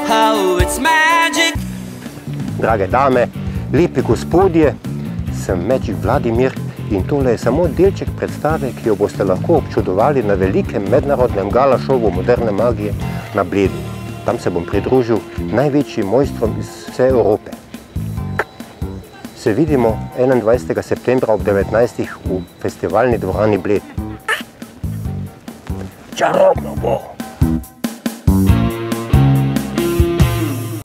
Oh, it's magic. Drage dame, lepi gospodje, sem Magic Vladimir in tole je samo delček predstave, ki jo boste lahko občudovali na velikem mednarodnem gala šovu moderne magije na Bledu. Tam se bom pridružil največjim mojstrom iz vse Evrope. Se vidimo 21. septembra ob 19. v festivalni dvorani Bled. Čarobno bo!